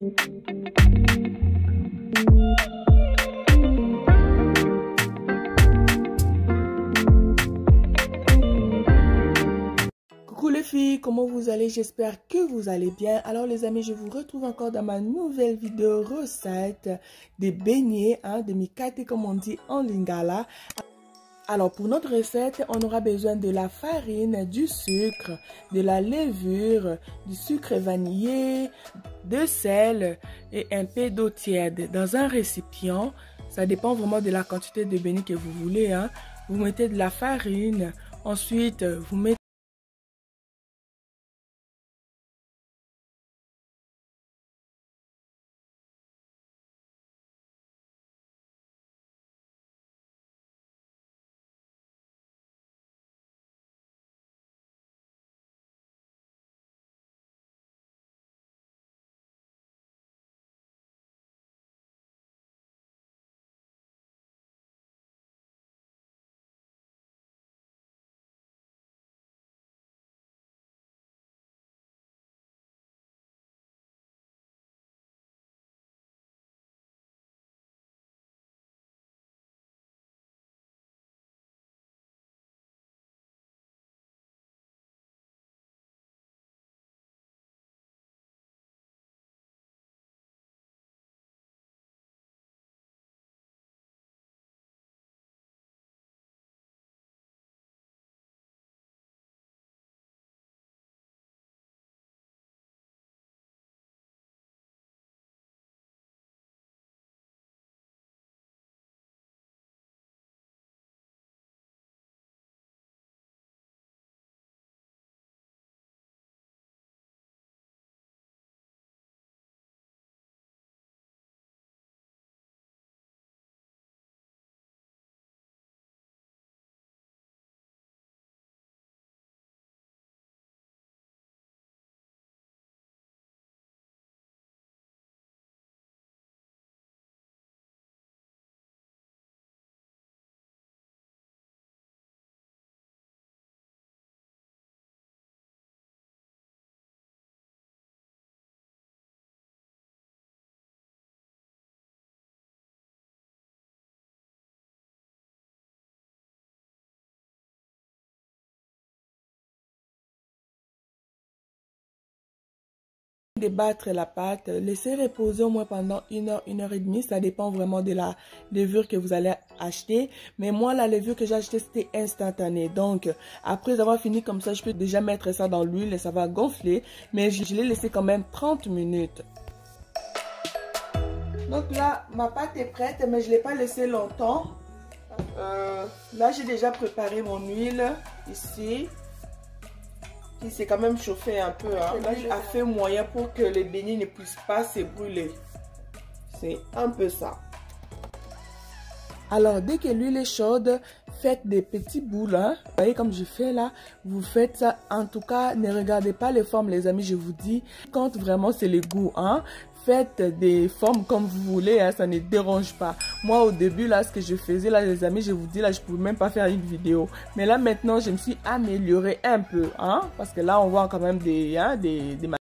Coucou les filles, comment vous allez? J'espère que vous allez bien. Alors les amis, je vous retrouve encore dans ma nouvelle vidéo recette des beignets, des mikate comme on dit en lingala. Alors pour notre recette, on aura besoin de la farine, du sucre, de la levure, du sucre vanillé, de sel et un peu d'eau tiède. Dans un récipient, ça dépend vraiment de la quantité de beignets que vous voulez. Vous mettez de la farine, ensuite vous mettez débattre la pâte, laisser reposer au moins pendant 1 heure et demie. Ça dépend vraiment de la levure que vous allez acheter. Mais moi, la levure que j'ai achetée, c'était instantané. Donc, après avoir fini comme ça, je peux déjà mettre ça dans l'huile et ça va gonfler. Mais je l'ai laissé quand même 30 minutes. Donc là, ma pâte est prête, mais je ne l'ai pas laissée longtemps. Là, j'ai déjà préparé mon huile ici. C'est quand même chauffé un peu. Là, j'ai fait moyen pour que les beignets ne puissent pas se brûler. C'est un peu ça. Alors, dès que l'huile est chaude, faites des petits boules. Vous voyez comme je fais là, vous faites ça. En tout cas, ne regardez pas les formes, les amis, je vous dis. Compte vraiment, c'est le goût. Faites des formes comme vous voulez, ça ne dérange pas. Moi, au début, là, ce que je faisais, là, les amis, je vous dis, là, je ne pouvais même pas faire une vidéo. Mais là, maintenant, je me suis améliorée un peu, parce que là, on voit quand même des